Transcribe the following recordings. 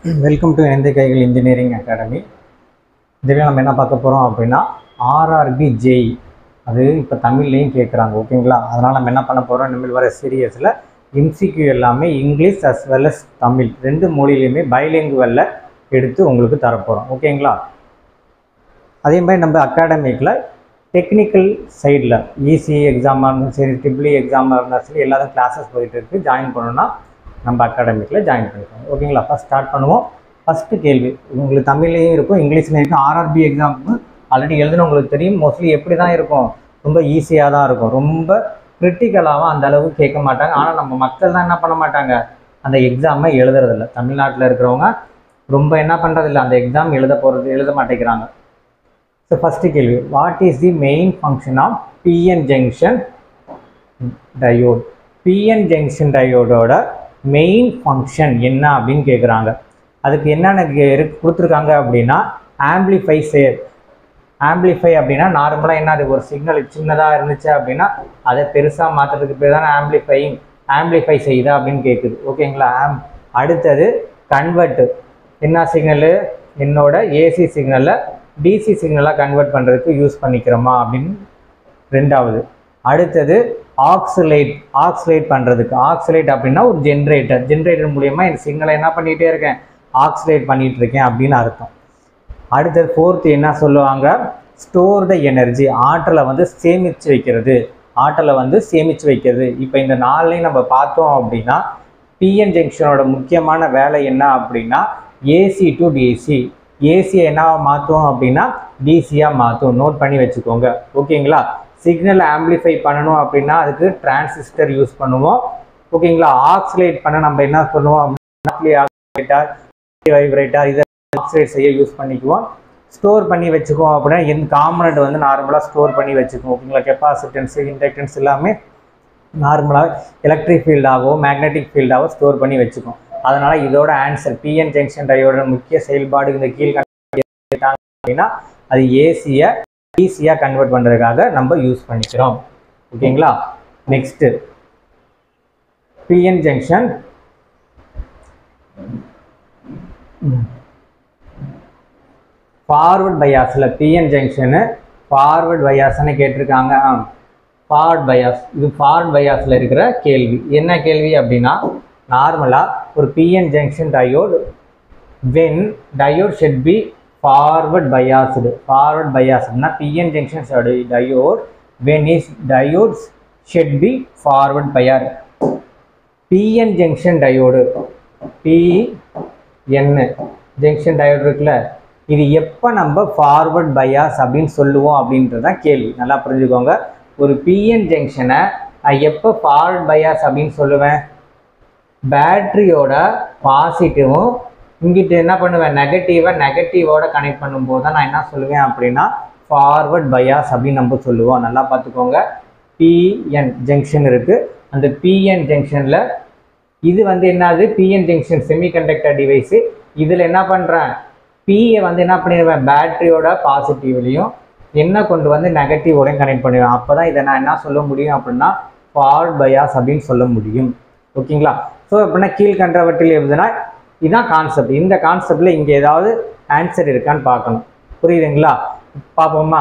Welcome to எந்த கைகள் engineering academy. இதில் நம்ம என்ன பார்க்க போகிறோம் அப்படின்னா ஆர்ஆர்பி ஜேஇ. அது இப்போ தமிழ்லேயும் கேட்குறாங்க, ஓகேங்களா? அதனால் நம்ம என்ன பண்ண போகிறோம், இனிமேல் வர சீரியஸில் எம்சிக்யூ எல்லாமே English as well as Tamil ரெண்டு மொழியிலையுமே பைலிங்குவலில் எடுத்து உங்களுக்கு தரப்போகிறோம், ஓகேங்களா? அதே மாதிரி நம்ம அகாடமிக்கில் டெக்னிக்கல் சைடில் இசி எக்ஸாமாக இருந்தாலும் சரி, ட்ரிபிள் எக்ஸாமாக இருந்தாலும் சரி, எல்லாரும் கிளாஸஸ் போயிட்டு இருக்குது. ஜாயின் பண்ணணும்னா நம்ம அகாடமிக்கில் ஜாயின் பண்ணிக்கோங்க, ஓகேங்களா? ஃபஸ்ட் ஸ்டார்ட் பண்ணுவோம். ஃபஸ்ட்டு கேள்வி உங்களுக்கு தமிழ்லேயும் இருக்கும், இங்கிலீஷ்லேயும் இருக்கும். ஆர்ஆர்பி எக்ஸாமுக்கு ஆல்ரெடி எழுதுன உங்களுக்கு தெரியும். மோஸ்ட்லி எப்படி தான் இருக்கும், ரொம்ப ஈஸியாக தான் இருக்கும். ரொம்ப கிரிட்டிக்கலாகவும் அந்த அளவுக்கு கேட்க மாட்டாங்க. ஆனால் நம்ம மக்கள் தான் என்ன பண்ண மாட்டாங்க, அந்த எக்ஸாமை எழுதுறதில்ல. தமிழ்நாட்டில் இருக்கிறவங்க ரொம்ப என்ன பண்ணுறதில்ல, அந்த எக்ஸாம் எழுத மாட்டேங்கிறாங்க. ஸோ ஃபஸ்ட்டு கேள்வி, what is the main function of PN junction diode? PN junction டயோடோட மெயின் ஃபங்க்ஷன் என்ன அப்படின்னு கேட்குறாங்க. அதுக்கு என்னென்ன கொடுத்துருக்காங்க அப்படின்னா, ஆம்பிளிஃபை அப்படின்னா நார்மலாக என்ன, அது ஒரு சிக்னல் சின்னதாக இருந்துச்சு அப்படின்னா அதை பெருசாக மாற்றுறதுக்கு பேர் தானே ஆம்பிளிஃபை செய்யுதா அப்படின்னு கேட்குது, ஓகேங்களா? அடுத்தது கன்வெர்ட், என்ன சிக்னலு, என்னோட ஏசி சிக்னலை டிசி சிக்னலாக கன்வெர்ட் பண்ணுறதுக்கு யூஸ் பண்ணிக்கிறோமா அப்படின்னு ரெண்டாவது. அடுத்தது ஆக்சிலேட் பண்ணுறதுக்கு. ஆக்சிலேட் அப்படின்னா ஒரு ஜென்ரேட்டர் மூலயமா இந்த சிக்னலை என்ன பண்ணிகிட்டே இருக்கேன், ஆக்சிலேட் பண்ணிகிட்டு இருக்கேன் அப்படின்னு அர்த்தம். அடுத்தது ஃபோர்த்து என்ன சொல்லுவாங்க, ஸ்டோர் த எனர்ஜி, ஆற்றலை சேமித்து வைக்கிறது. இப்போ இந்த நாளையும் நம்ம பார்த்தோம் அப்படின்னா பிஎன் ஜங்ஷனோட முக்கியமான வேலை என்ன அப்படின்னா ஏசி டு டிசி. ஏசியை என்னவா மாற்றும் அப்படின்னா டிசியாக மாற்றும். நோட் பண்ணி வச்சுக்கோங்க, ஓகேங்களா? சிக்னல் ஆம்பிளிஃபை பண்ணணும் அப்படின்னா அதுக்கு டிரான்சிஸ்டர் யூஸ் பண்ணுவோம், ஓகேங்களா? ஆக்சிலேட் பண்ண நம்ம என்ன பண்ணுவோம், வைப்ரேட்டர் இதை ஆக்சிலேட் செய்ய யூஸ் பண்ணிக்குவோம். ஸ்டோர் பண்ணி வச்சுக்குவோம் அப்படின்னா எந்த காம்பனண்ட் நார்மலாக ஸ்டோர் பண்ணி வச்சுக்குவோம், ஓகேங்களா? கெப்பாசிட்டன்ஸு இண்டக்டன்ஸ் எல்லாமே நார்மலாக எலக்ட்ரிக் ஃபீல்டாகவோ மேக்னெட்டிக் ஃபீல்டாகவோ ஸ்டோர் பண்ணி வச்சுக்குவோம். அதனால் இதோட ஆன்சர் பிஎன் ஜங்ஷன் டயோட முக்கிய செயல்பாடு இந்த கீழ்கண்டாங்க அப்படின்னா அது ஏசியை ஈஸியாக கன்வெர்ட் பண்ணுறதுக்காக நம்ம யூஸ் பண்ணிக்கிறோம், ஓகேங்களா? நெக்ஸ்ட்டு பிஎன் ஜங்ஷன் ஃபார்வர்ட் பயாஸில், பிஎன் ஜங்ஷனு ஃபார்வர்ட் பயாஸ்ன்னு கேட்டிருக்காங்க. ஃபார்வர்ட் பயாஸ், இது ஃபார்வர்ட் பயாஸில் இருக்கிற கேள்வி. என்ன கேள்வி அப்படின்னா, நார்மலாக ஒரு PN junction diode when diode should be forward biased. Forward பயாஸ்னா PN junction diode when is diodes should be forward bias. PN junction diode, PN junction diode இருக்குல்ல, இது எப்போ நம்ம ஃபார்வர்ட் பயாஸ் அப்படின்னு சொல்லுவோம் அப்படின்றதான் கேள்வி. நல்லா புரிஞ்சுக்கோங்க. ஒரு பிஎன் ஜங்ஷனை நான் எப்போ ஃபார்வர்ட் பயாஸ் அப்படின்னு சொல்லுவேன், பேட்ரியோட பாசிட்டிவும் இங்கிட்ட என்ன பண்ணுவேன், நெகட்டிவோட கனெக்ட் பண்ணும்போது தான் நான் என்ன சொல்லுவேன் அப்படின்னா ஃபார்வர்ட் பயாஸ் அப்படின்னு நம்ம சொல்லுவோம். நல்லா பார்த்துக்கோங்க. பிஎன் ஜங்ஷன் இருக்குது. அந்த பிஎன் ஜங்ஷனில் இது என்னது, பிஎன் ஜங்ஷன் செமிகண்டக்டர் டிவைஸு. இதில் என்ன பண்ணுறேன், பியை என்ன பண்ணிடுவேன், பேட்ரியோட பாசிட்டிவ்லையும் என்ன கொண்டு நெகட்டிவோடையும் கனெக்ட் பண்ணிடுவேன். அப்போ தான் இதை நான் என்ன சொல்ல முடியும் அப்படின்னா ஃபார்வர்ட் பயாஸ் அப்படின்னு சொல்ல முடியும், ஓகேங்களா? ஸோ அப்படின்னா கீழ்கண்டவற்றில் எழுதுனா இதுதான் கான்செப்ட். இந்த கான்செப்டில் இங்கே ஏதாவது ஆன்சர் இருக்கான்னு பார்க்கணும், புரியுதுங்களா? பார்ப்போமா?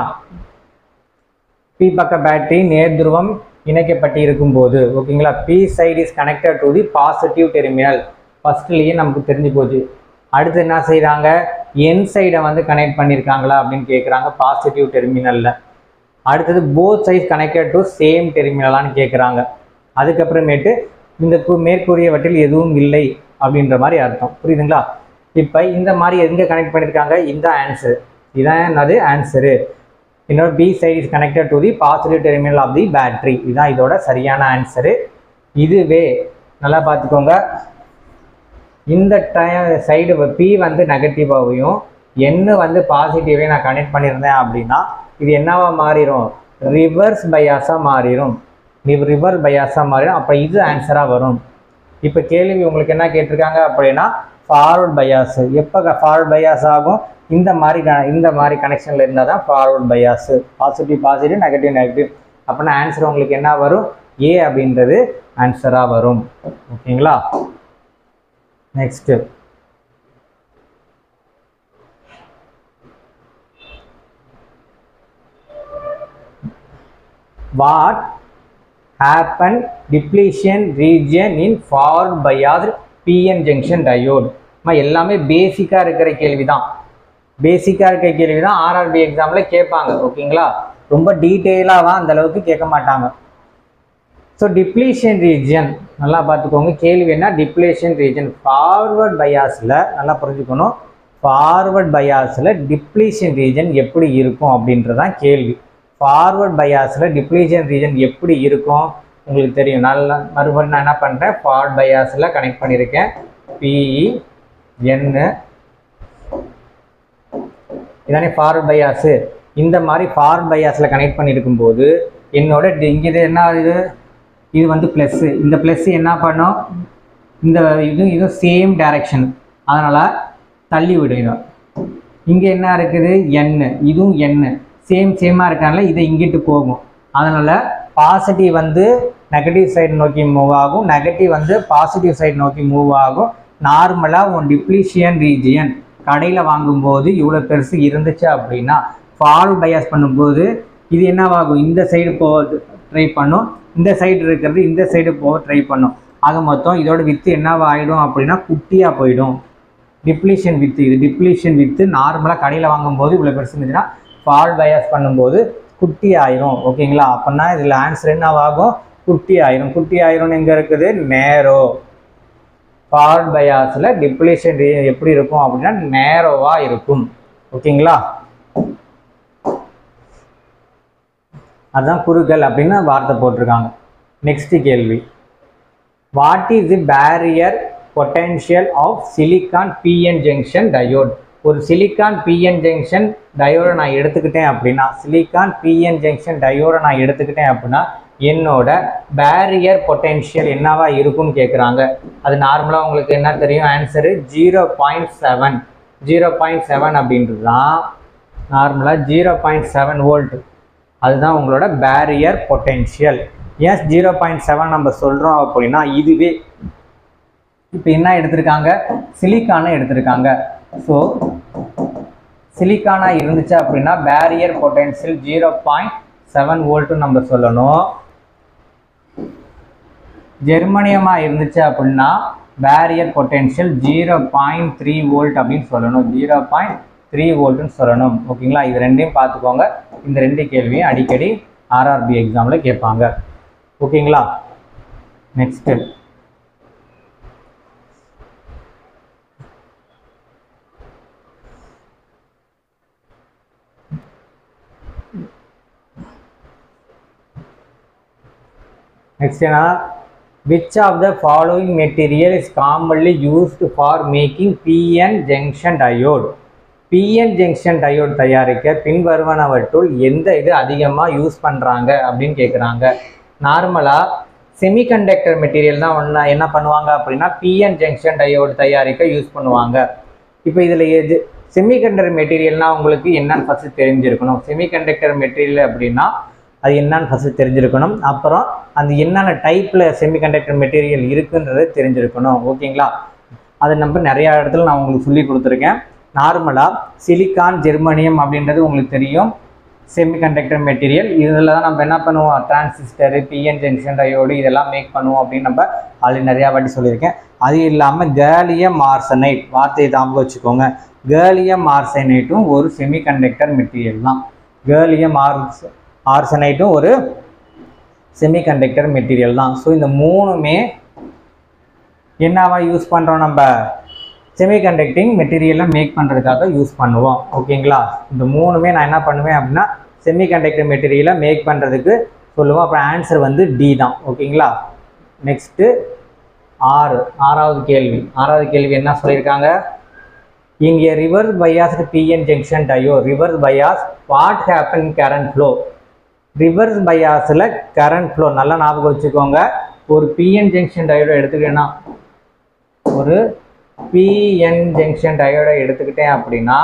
பி பக்க பேட்டரி நேர்துருவம் இணைக்கப்பட்டு இருக்கும்போது, ஓகேங்களா, P side is connected to the positive terminal. ஃபர்ஸ்ட்லேயே நமக்கு தெரிஞ்சு போச்சு. அடுத்து என்ன செய்கிறாங்க, என் சைடை கனெக்ட் பண்ணியிருக்காங்களா அப்படின்னு கேட்குறாங்க பாசிட்டிவ் டெர்மினலில். அடுத்தது both sides connected to same டெர்மினலான்னு கேட்குறாங்க. அதுக்கப்புறமேட்டு இந்த மேற்கூறியவற்றில் எதுவும் இல்லை அப்படின்ற மாதிரி அர்த்தம், புரியுதுங்களா? இப்போ இந்த மாதிரி எங்கே கனெக்ட் பண்ணியிருக்காங்க, இந்த ஆன்சர் இதான் என்னது ஆன்சரு. இன்னொரு P side is connected to the positive terminal of the battery. இதுதான் இதோட சரியான ஆன்சரு. இதுவே நல்லா பார்த்துக்கோங்க. இந்த சைடு பி நெகட்டிவாகவும் என்னு பாசிட்டிவையும் நான் கனெக்ட் பண்ணியிருந்தேன் அப்படின்னா இது என்னவா மாறிடும், ரிவர்ஸ் பயாஸாக மாறிடும். அப்போ இது ஆன்சராக வரும். இப்போ கேள்வி உங்களுக்கு என்ன கேட்டிருக்காங்க அப்படின்னா ஃபார்வர்ட் பயாஸு எப்போ ஃபார்வர்ட் பயாஸ் ஆகும், இந்த மாதிரி கனெக்ஷனில் இருந்தால் தான் ஃபார்வர்ட் பயாஸு. Positive negative. அப்படின்னா ஆன்சர் உங்களுக்கு என்ன வரும், ஏ அப்படின்றது ஆன்சராக வரும், ஓகேங்களா? Next what happen depletion region in forward biased PN junction diode. எல்லாமே பேசிக்காக இருக்கிற கேள்வி தான், பேசிக்காக இருக்கிற கேள்வி தான் ஆர்ஆர்பி எக்ஸாமில் கேட்பாங்க. ஓகேங்களா, ரொம்ப டீட்டெயிலாக அந்த அளவுக்கு கேட்க மாட்டாங்க. ஸோ டிப்ளீஷன் ரீஜன் நல்லா பார்த்துக்கோங்க. கேள்வி என்ன, டிப்ளீஷன் ரீஜன் ஃபார்வர்ட் பயாஸில் நல்லா புரிஞ்சுக்கணும். ஃபார்வர்ட் பயாஸில் டிப்ளீஷன் ரீஜன் எப்படி இருக்கும் அப்படின்றதான் கேள்வி. ஃபார்வர்ட் பயாஸில் டிப்ளீஷன் ரீஜன் எப்படி இருக்கும் உங்களுக்கு தெரியும். நல்லா மறுபடியும் நான் என்ன பண்ணுறேன், ஃபார்வர்ட் பயாஸில் கனெக்ட் பண்ணியிருக்கேன். பிஇ என்ன இதானே ஃபார்வர்ட் பயாஸு. இந்த மாதிரி ஃபார்வர்ட் பயாஸில் கனெக்ட் பண்ணியிருக்கும் போது என்னோட இங்கே இது என்ன ஆகுது, இது வந்து ப்ளஸ்ஸு, இந்த ப்ளஸ்ஸு என்ன பண்ணும், இந்த இதுவும் சேம் டைரக்ஷன், அதனால் தள்ளி விடும். இங்கே என்ன இருக்குது, எண்ணு, இதுவும் எண்ணு சேமாக இருக்கனால இதை இங்கிட்டு போகும். அதனால் பாசிட்டிவ் வந்து நெகட்டிவ் சைடு நோக்கி மூவ் ஆகும், நெகட்டிவ் வந்து பாசிட்டிவ் சைடு நோக்கி மூவ் ஆகும். நார்மலாக உன் டிப்ளீஷன் ரீஜியன் கடையில் வாங்கும்போது இவ்வளோ பெருசு இருந்துச்சு அப்படின்னா ஃபார்வர்ட் பயாஸ் பண்ணும்போது இது என்னவாகும், இந்த சைடு போக ட்ரை பண்ணும், இந்த சைடு இருக்கிறது இந்த சைடு போக ட்ரை பண்ணும். ஆக மொத்தம் இதோட வித்து என்னவா ஆகிடும் அப்படின்னா குட்டியாக போயிடும். டிப்ளீஷன் வித்து, இது டிப்ளீஷன் வித்து நார்மலாக கடையில் வாங்கும்போது இவ்வளோ பெருசு இருந்துச்சுன்னா ஃபார்வர்ட் பயாஸ் பண்ணும்போது குட்டி ஆயிரும். ஓகேங்களா, அப்படின்னா இதில் ஆன்சர் என்னவாகும், குட்டி ஆயிரும். குட்டி ஆயிரும்னு எங்கே இருக்குது, நேரோ. ஃபார்வர்ட் பயாஸில் டிப்ளீஷன் எப்படி இருக்கும் அப்படின்னா நேரோவாக இருக்கும். ஓகேங்களா, அதுதான் குறுகல் அப்படின்னு வார்த்தை போட்டிருக்காங்க. நெக்ஸ்ட் கேள்வி, what is the barrier potential of silicon PN junction diode. ஒரு சிலிக்கான் பிஎன் ஜங்ஷன் டயோடை நான் எடுத்துக்கிட்டேன் அப்படின்னா, சிலிக்கான் பிஎன் ஜங்ஷன் டயோடை நான் எடுத்துக்கிட்டேன் அப்படின்னா என்னோட பேரியர் பொட்டென்ஷியல் என்னவா இருக்கும்னு கேட்குறாங்க. அது நார்மலாக உங்களுக்கு என்ன தெரியும், ஆன்சரு 0.7. 0.7 அப்படின்றது தான் நார்மலாக 0.7 வோல்ட். அதுதான் உங்களோட பேரியர் பொட்டென்ஷியல். ஏன் 0.7 நம்ம சொல்கிறோம் அப்படின்னா, இதுவே இப்போ என்ன எடுத்திருக்காங்க, சிலிக்கானை எடுத்திருக்காங்க. ஸோ சிலிக்கானா இருந்துச்சு அப்படின்னா பேரியர் பொட்டென்ஷியல் 0.7 வோல்ட்டு நம்ம சொல்லணும். ஜெர்மனியமாக இருந்துச்சு அப்படின்னா பேரியர் பொட்டென்ஷியல் 0.3 வோல்ட் அப்படின்னு சொல்லணும். 0.3 வோல்ட்டுன்னு சொல்லணும். ஓகேங்களா, இது ரெண்டையும் பார்த்துக்கோங்க. இந்த ரெண்டு கேள்வியும் அடிக்கடி ஆர்ஆர்பி எக்ஸாமில் கேட்பாங்க. ஓகேங்களா, நெக்ஸ்ட்டு என்ன, which of the following material is commonly used for making PN junction diode. PN junction diode தயாரிக்க பின்வருவனவற்றுள் எந்த இது அதிகமாக யூஸ் பண்ணுறாங்க அப்படின்னு கேட்குறாங்க. நார்மலாக செமிகண்டக்டர் மெட்டீரியல் தான் என்ன பண்ணுவாங்க அப்படின்னா பிஎன் ஜங்ஷன் டயோடு தயாரிக்க யூஸ் பண்ணுவாங்க. இப்போ இதில் எது செமிகண்டக்டர் மெட்டீரியல்னால் உங்களுக்கு என்னன்னு ஃபஸ்ட்டு தெரிஞ்சிருக்கணும். செமிகண்டக்டர் மெட்டீரியல் அப்படின்னா அது என்னன்னு ஃபஸ்ட்டு தெரிஞ்சிருக்கணும். அப்புறம் அந்த என்னென்ன டைப்பில் செமிகண்டக்டர் மெட்டீரியல் இருக்குன்றது தெரிஞ்சிருக்கணும். ஓகேங்களா, அது நம்ம நிறையா இடத்துல நான் உங்களுக்கு சொல்லி கொடுத்துருக்கேன். நார்மலாக சிலிக்கான், ஜெர்மனியம் அப்படின்றது உங்களுக்கு தெரியும், செமிகண்டக்டர் மெட்டீரியல். இதில் தான் நம்ம என்ன பண்ணுவோம், டிரான்சிஸ்டரு, பிஎன் ஜங்ஷன் டயோடு இதெல்லாம் மேக் பண்ணுவோம் அப்படின்னு நம்ம ஆல்ரெடி நிறையா வாட்டி சொல்லியிருக்கேன். அது இல்லாமல் கேலியம் ஆர்சனைட், வார்த்தையை தாம்பு வச்சுக்கோங்க, கேலியம் ஆர்சனைட்டும் ஒரு செமிகண்டக்டர் மெட்டீரியல் தான். கேலியம் ஆர்சனைட்டும் ஒரு செமிகண்டக்டர் மெட்டீரியல் தான். ஸோ இந்த மூணுமே என்னவா யூஸ் பண்ணுறோம், நம்ம செமிகண்டக்டிங் மெட்டீரியலை மேக் பண்ணுறதுக்காக யூஸ் பண்ணுவோம். ஓகேங்களா, இந்த மூணுமே நான் என்ன பண்ணுவேன் அப்படின்னா செமிகண்டக்டர் மெட்டீரியலை மேக் பண்ணுறதுக்கு சொல்லுவோம். அப்புறம் ஆன்சர் வந்து டி தான். ஓகேங்களா, நெக்ஸ்ட்டு ஆறாவது கேள்வி என்ன சொல்லியிருக்காங்க, இங்கே reverse biased PN junction diode reverse bias what happen current flow. Reverse பயாஸில் கரண்ட் ஃப்ளோ நல்லா ஞாபகம் வச்சுக்கோங்க. ஒரு பிஎன் ஜங்ஷன் டயோடை எடுத்துக்கிட்டேன்னா, ஒரு பிஎன் ஜங்ஷன் டயோடை எடுத்துக்கிட்டேன் அப்படின்னா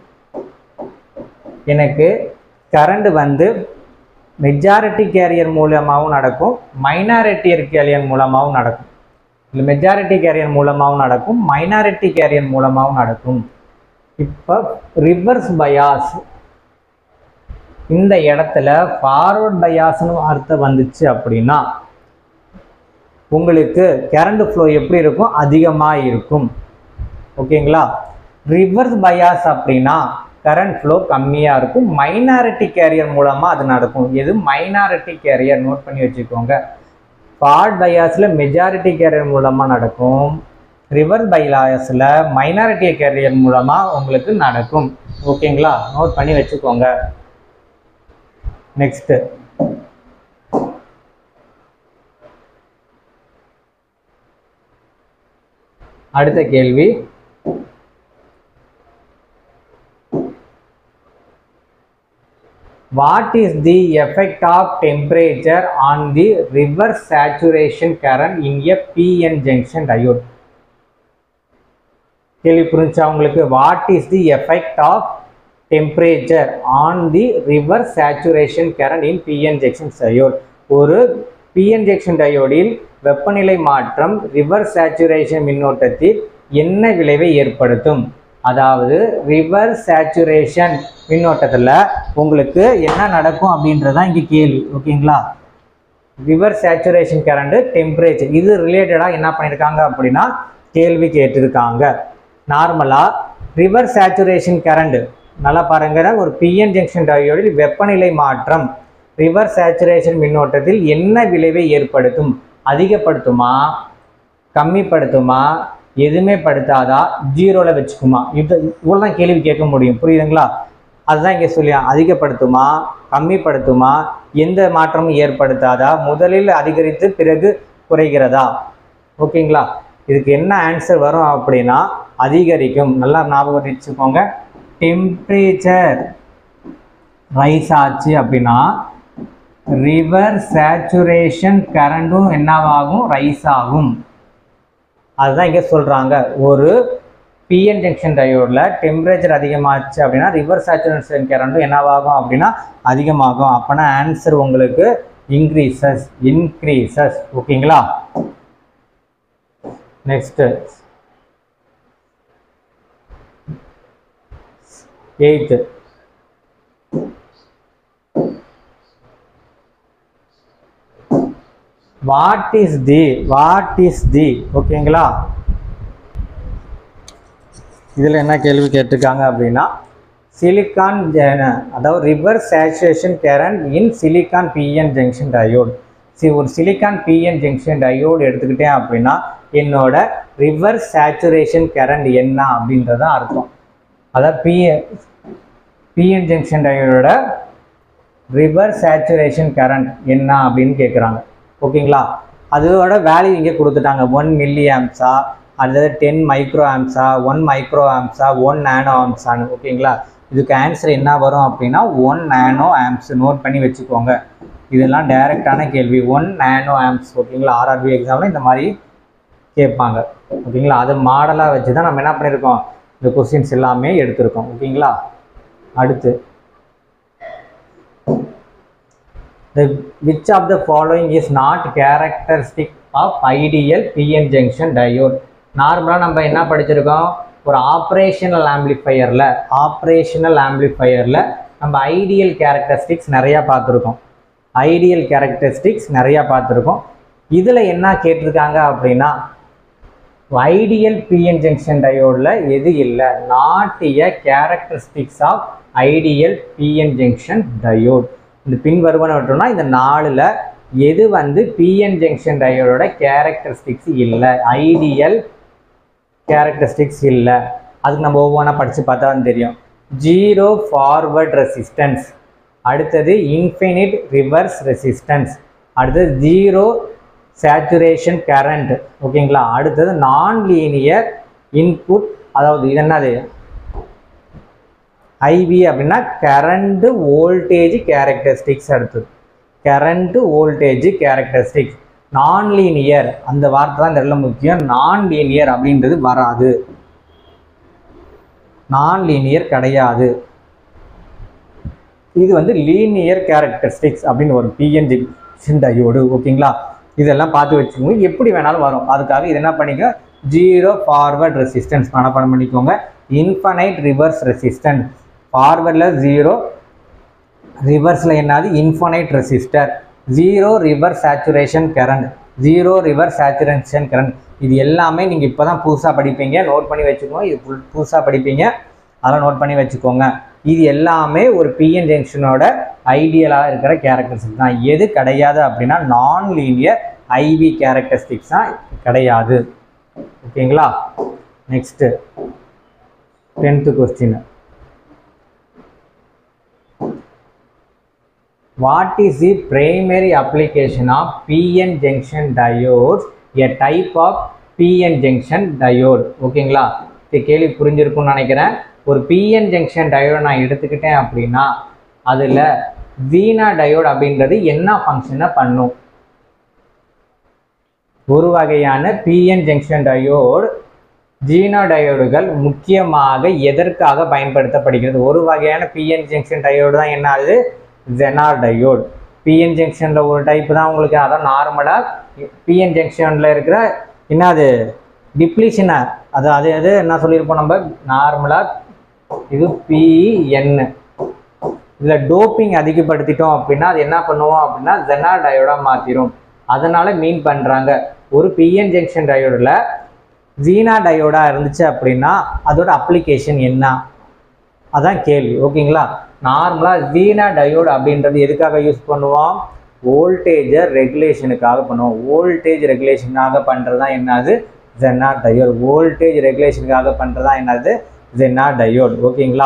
எனக்கு கரண்ட் வந்து மெஜாரிட்டி கேரியர் மூலமாகவும் நடக்கும், மைனாரிட்டி கேரியர் மூலமாகவும் நடக்கும். இல்லை மெஜாரிட்டி கேரியர் மூலமாகவும் நடக்கும், மைனாரிட்டி கேரியர் மூலமாகவும் நடக்கும். இப்போ ரிவர்ஸ் பயாஸ் இந்த இடத்துல ஃபார்வர்ட் பயாஸ்னு வார்த்தை வந்துச்சு அப்படின்னா உங்களுக்கு கரண்ட் ஃப்ளோ எப்படி இருக்கும், அதிகமாக இருக்கும். ஓகேங்களா. ரிவர்ஸ் பயாஸ் அப்படின்னா கரண்ட் ஃப்ளோ கம்மியாக இருக்கும். மைனாரிட்டி கேரியர் மூலமாக அது நடக்கும். எது மைனாரிட்டி கேரியர் நோட் பண்ணி வச்சுக்கோங்க. ஃபார்வர்ட் பயாஸில் மெஜாரிட்டி கேரியர் மூலமாக நடக்கும். ரிவர்ஸ் பயாஸில் மைனாரிட்டி கேரியர் மூலமாக உங்களுக்கு நடக்கும். ஓகேங்களா, நோட் பண்ணி வச்சுக்கோங்க. நெக்ஸ்ட்டு அடுத்த கேள்வி, what is the effect of temperature on the reverse saturation current in a PN junction diode? கேள்வி புரிஞ்சா உங்களுக்கு? what is the effect of temperature on the reverse saturation current in PN junction diode? ஒரு PN junction டயோடில் வெப்பநிலை மாற்றம் reverse saturation மின்னோட்டத்தில் என்ன விளைவை ஏற்படுத்தும்? அதாவது ரிவர்ஸ் சேச்சுரேஷன் மின்னோட்டத்தில் உங்களுக்கு என்ன நடக்கும் அப்படின்றதான் இங்கே கேள்வி. ஓகேங்களா. ரிவர்ஸ் சேச்சுரேஷன் கரண்ட், டெம்பரேச்சர், இது ரிலேட்டடாக என்ன பண்ணியிருக்காங்க அப்படின்னா கேள்வி கேட்டிருக்காங்க. நார்மலாக ரிவர்ஸ் சேச்சுரேஷன் கரண்ட் நல்லா பாருங்க, ஒரு பிஎன் ஜங்ஷன் டயோடில் வெப்பநிலை மாற்றம் ரிவர்ஸ் சேச்சுரேஷன் மின்னோட்டத்தில் என்ன விளைவை ஏற்படுத்தும்? அதிகப்படுத்துமா, கம்மிப்படுத்துமா, எதுவுமே படுத்தாதா, ஜீரோவில் வச்சுக்குமா? இவ்வளோ தான் கேள்வி கேட்க முடியும். புரியுதுங்களா? அதுதான் இங்கே சொல்லி, அதிகப்படுத்துமா, கம்மிப்படுத்துமா, எந்த மாற்றமும் ஏற்படுத்தாதா, முதலில் அதிகரித்து பிறகு குறைகிறதா? ஓகேங்களா. இதுக்கு என்ன ஆன்சர் வரும் அப்படின்னா அதிகரிக்கும். நல்லா ஞாபகம் வச்சுக்கோங்க. டெம்பரேச்சர் ரைஸ் ஆச்சு அப்படின்னா ரிவர்ஸ் சேச்சுரேஷன் கரண்டும் என்னவாகும்? ரைஸ் ஆகும். அதுதான் இங்கே சொல்கிறாங்க. ஒரு பிஎன் ஜங்ஷன் டயோடில் டெம்பரேச்சர் அதிகமாச்சு அப்படின்னா ரிவர்ஸ் சேச்சுரேஷன் கரண்டும் என்னவாகும் அப்படின்னா அதிகமாகும். அப்போனா ஆன்சர் உங்களுக்கு இன்க்ரீசஸ். ஓகேங்களா. நெக்ஸ்ட்டு 8th, வாட் இஸ் தி ஓகேங்களா. இதில் என்ன கேள்வி கேட்டிருக்காங்க அப்படின்னா சிலிக்கான், அதாவது reverse saturation current in silicon PN junction diode. ஒரு சிலிக்கான் பிஎன் ஜங்ஷன் டயோடு எடுத்துக்கிட்டேன் அப்படின்னா என்னோட ரிவர்ஸ் சேச்சுரேஷன் கரண்ட் என்ன அப்படின்றத அர்த்தம். அதாவது பிஎன் ஜங்ஷன் டயோடோட ரிவர்ஸ் சேச்சுரேஷன் கரண்ட் என்ன அப்படின்னு கேட்குறாங்க. ஓகேங்களா. அதோட வேல்யூ இங்கே கொடுத்துட்டாங்க. 1 மில்லி ஆம்ஸா அல்லது 10 மைக்ரோ ஆம்ஸா, 1 மைக்ரோ ஆம்ஸா, 1 நானோ ஆம்ஸான்னு. ஓகேங்களா. இதுக்கு ஆன்சர் என்ன வரும் அப்படின்னா 1 நானோ ஆம்ஸ். நோட் பண்ணி வச்சுக்கோங்க. இதெல்லாம் டைரெக்டான கேள்வி. 1 நானோ ஆம்ஸ். ஓகேங்களா. ஆர்ஆர்பி எக்ஸாமில் இந்த மாதிரி கேட்பாங்க. ஓகேங்களா. அது மாடலாக வச்சு தான் நம்ம என்ன பண்ணியிருக்கோம், இந்த கொஸ்டின்ஸ் எல்லாமே எடுத்திருக்கோம். ஓகேங்களா. அடுத்து which of the following is not characteristic of ideal PN junction diode? நார்மலாக நம்ம என்ன படிச்சிருக்கோம், ஒரு ஆப்ரேஷனல் ஆம்பிளிஃபையரில் நம்ம ஐடியல் கேரக்டரிஸ்டிக்ஸ் நிறையா பார்த்துருக்கோம். இதில் என்ன கேட்டிருக்காங்க அப்படின்னா ஐடியல் பிஎன் ஜங்ஷன் டயோடில் எது இல்லை, not a characteristics of ideal PN junction diode. இந்த பின் வருவன விட்டோம்னா இந்த 4ல் எது பிஎன் ஜங்ஷன் டயோடோட கேரக்டரிஸ்டிக்ஸ் இல்லை, ஐடியல் கேரக்டரிஸ்டிக்ஸ் இல்லை. அதுக்கு நம்ம ஒவ்வொன்றா படித்து பார்த்தா தெரியும். 0 ஃபார்வர்ட் ரெசிஸ்டன்ஸ், அடுத்தது இன்ஃபினிட் ரிவர்ஸ் ரெசிஸ்டன்ஸ், அடுத்தது 0 சேச்சுரேஷன் கரண்ட். ஓகேங்களா. அடுத்தது நான் லீனியர் இன்புட், அதாவது இது என்னது ஐவி அப்படின்னா கரண்ட் வோல்டேஜ் கேரக்டரிஸ்டிக்ஸ். அடுத்தது current voltage characteristics. Non linear அந்த வார்த்தை தான் இந்த இடத்துல முக்கியம். நான் லீனியர் அப்படின்றது வராது, நான் லீனியர் கிடையாது. இது லீனியர் கேரக்டரிஸ்டிக்ஸ் அப்படின்னு ஒரு பிஎன் ஜங்ஷன் டயோடு. ஓகேங்களா. இதெல்லாம் பார்த்து வச்சுக்கோங்க. எப்படி வேணாலும் வரும். அதுக்காக இது என்ன பண்ணிக்க, 0 ஃபார்வர்ட் ரெசிஸ்டன்ஸ் மனப்பாடம் பண்ணிக்கோங்க. இன்ஃபனைட் ரிவர்ஸ் ரெசிஸ்டன்ஸ், ஃபார்வர்டில் 0, ரிவர்ஸில் என்னது infinite resistor, zero reverse saturation current, zero reverse saturation current. இது எல்லாமே நீங்கள் இப்போ தான் புதுசாக படிப்பீங்க, நோட் பண்ணி வச்சுக்கோங்க. இது புதுசாக படிப்பீங்க, அதெல்லாம் நோட் பண்ணி வச்சுக்கோங்க. இது எல்லாமே ஒரு பிஎன் ஜங்ஷனோட ஐடியலாக இருக்கிற கேரக்டரிஸ்டிக்ஸ் தான். எது கிடையாது அப்படின்னா நான் லீனியர் ஐவி கேரக்டரிஸ்டிக்ஸ் தான் கிடையாது. ஓகேங்களா? Next 10th question. What is the primary application of PN junction diodes, a type of PN junction diode? ஓகேங்களா? இது கேள்வி புரிஞ்சிருக்கும்னு நினைக்கிறேன். ஒரு PN junction diode நான் எடுத்துக்கிட்டேன் அப்படின்னா அதில் ஜீனா டயோடு அப்படின்றது என்ன ஃபங்க்ஷனை பண்ணும்? ஒரு வகையான PN junction diode ஜீனா டயோடுகள் முக்கியமாக எதற்காக பயன்படுத்தப்படுகிறது? ஒரு வகையான PN junction diode தான் என்னது? Zener diode. பிஎன் ஜங்ஷனில் ஒரு டைப்பு தான் உங்களுக்கு. அதான் நார்மலாக பிஎன் ஜங்ஷனில் இருக்கிற என்னது டிப்ளீஷனை அது என்ன சொல்லியிருப்போம் நம்ம நார்மலாக, இது பிஎன். இதில் டோப்பிங் அதிகப்படுத்திட்டோம் அப்படின்னா அது என்ன பண்ணுவோம் அப்படின்னா ஜெனார் டயோடாக மாற்றிடும். அதனால் மீன் பண்ணுறாங்க ஒரு பிஎன் ஜங்ஷன் டயோடில் ஜீனா டயோடாக இருந்துச்சு அப்படின்னா அதோட அப்ளிகேஷன் என்ன, அதான் கேள்வி. ஓகேங்களா? நார்மலாக ஜீனா டயோடு அப்படின்றது எதுக்காக யூஸ் பண்ணுவோம்? வோல்டேஜை ரெகுலேஷனுக்காக பண்ணுவோம். வோல்டேஜ் ரெகுலேஷனுக்காக பண்ணுறது தான் என்னது? Zener diode. வோல்டேஜ் ரெகுலேஷனுக்காக பண்ணுறது தான் என்னது? Zener diode. ஓகேங்களா?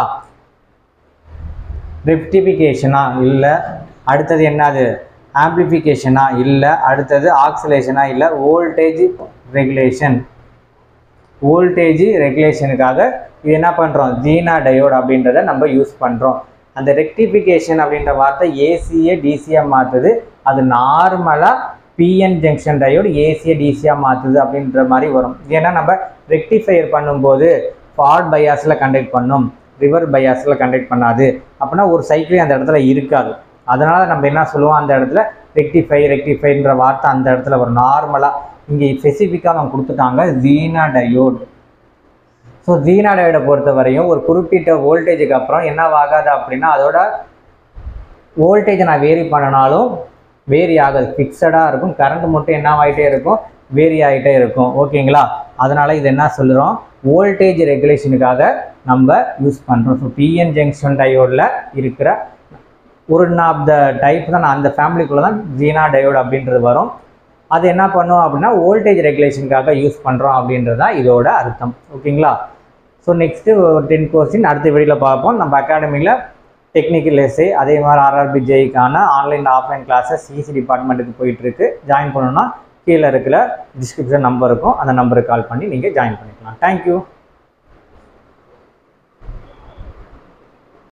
ரெக்டிஃபிகேஷனா இல்லை. அடுத்தது என்னது? ஆம்பிளிஃபிகேஷனா இல்லை. அடுத்தது ஆக்சிலேஷனா இல்லை. Voltage regulation. வோல்டேஜ் ரெகுலேஷனுக்காக இது என்ன பண்ணுறோம்? ஜீனா டயோடு அப்படின்றத நம்ம யூஸ் பண்ணுறோம். அந்த ரெக்டிஃபிகேஷன் அப்படின்ற வார்த்தை ஏசியை டிசியாக மாற்றுது. அது நார்மலாக பிஎன் ஜங்ஷன் டயோடு ஏசியை டிசியாக மாற்றுது அப்படின்ற மாதிரி வரும். ஏன்னா நம்ம ரெக்டிஃபையர் பண்ணும்போது ஃபார்வர்ட் பயாஸில் கண்டக்ட் பண்ணும், ரிவர் பயாஸில் கண்டக்ட் பண்ணாது. அப்படின்னா ஒரு சைக்கிள் அந்த இடத்துல இருக்காது. அதனால் நம்ம என்ன சொல்லுவோம்? அந்த இடத்துல ரெக்டிஃபைன்ற வார்த்தை அந்த இடத்துல வரும். நார்மலாக இங்கே ஸ்பெசிஃபிக்காக அவங்க கொடுத்துட்டாங்க ஜீனா டயோடு. ஸோ ஜீனா டயோடை பொறுத்த வரையும் ஒரு குறிப்பிட்ட வோல்டேஜுக்கு அப்புறம் என்னவாகாது அப்படின்னா அதோட வோல்டேஜை நான் வேரி பண்ணினாலும் வேரி ஆகாது, ஃபிக்ஸடாக இருக்கும். கரண்ட் மட்டும் என்ன ஆகிட்டே இருக்கும்? வேரி ஆகிட்டே இருக்கும். ஓகேங்களா? அதனால் இது என்ன சொல்கிறோம்? வோல்டேஜ் ரெகுலேஷனுக்காக நம்ம யூஸ் பண்ணுறோம். ஸோ பிஎன் ஜங்ஷன் டயோடில் இருக்கிற ஒரு ஆஃப் த டைப் தான், அந்த ஃபேமிலிக்குள்ளே தான் ஜீனா டயோடு அப்படின்றது வரும். அது என்ன பண்ணும் அப்படின்னா வோல்டேஜ் ரெகுலேஷனுக்காக யூஸ் பண்ணுறோம் அப்படின்றது தான் இதோட அர்த்தம். ஓகேங்களா? ஸோ நெக்ஸ்ட்டு ஒரு 10 கொஸ்டின் அடுத்த வீடியோவில் பார்ப்போம். நம்ம அகாடமியில் டெக்னிக்கல் எஸ்ஏ அதே மாதிரி RRB JEEக்கான ஆன்லைன் ஆஃப்லைன் கிளாஸஸ் சிசி டிபார்ட்மெண்ட்டுக்கு போயிட்டுருக்கு. ஜாயின் பண்ணணுன்னா கீழே இருக்கிற டிஸ்கிரிப்ஷன் நம்பர் இருக்கும், அந்த நம்பருக்கு கால் பண்ணி நீங்கள் ஜாயின் பண்ணிக்கலாம். தேங்க்யூ.